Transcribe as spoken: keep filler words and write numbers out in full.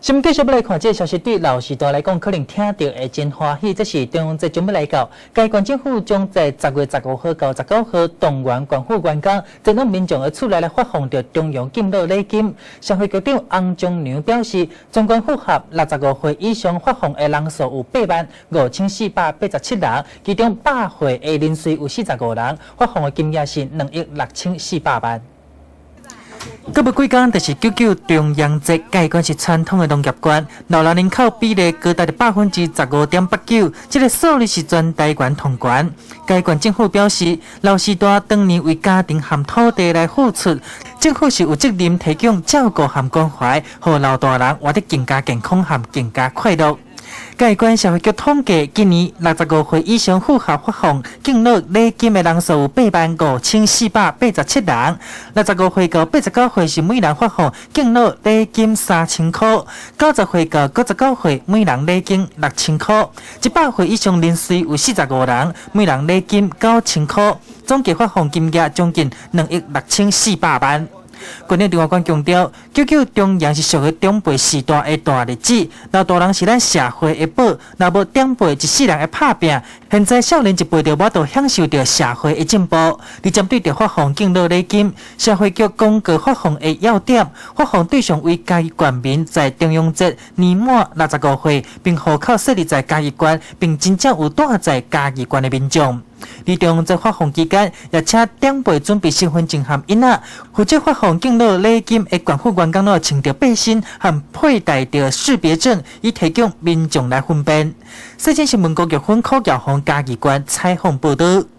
先继续要来看这个消息，对老时代来讲，可能听到会真欢喜。这是中央节准备来到，该县政府将在十月十五号到十九号动员关护员工，针对民众而出来来发放着中央敬老礼金。社会局长洪忠良表示，总管符合六十五岁以上发放的人数有八万五千四百八十七人，其中百岁的人数有四十五人，发放的金额是两亿六千四百万。 过不几天，就是九九重阳节，该县是传统的农业县，老人人口比例高达百分之十五点八九，这个数字是全台湾同悬。该县政府表示，老时代当年为家庭和土地来付出，政府是有责任提供照顾和关怀，让老大人活得更加健康和更加快乐。 该县社会局统计，今年六十五岁以上符合发放敬老礼金的人数有八万五千四百八十七人。六十五岁到八十九岁是每人发放敬老礼金三千块；九十岁到九十九岁每人礼金六千块；一百岁以上人数有四十五人，每人礼金九千块。总计发放金额将近两亿六千四百万。 县长张华强调，九九重阳是属于长辈时代的大日子，老大人是咱社会的宝，若无长辈一世人的打拼，现在少年一辈就无法享受到社会的进步。而针对着发放敬老礼金，社会局公告发放的要点，发放对象为嘉义县民在重阳节年满六十五岁，并户口设立在嘉义县，并真正有住在嘉义县的民众。 在重阳节发放期间，也请长辈准备身份证和印仔。负责发放敬老礼金的关护员工要穿着背心和佩戴着识别证，以提供民众来分辨。西京新闻局局分柯耀宏嘉义县采访报道。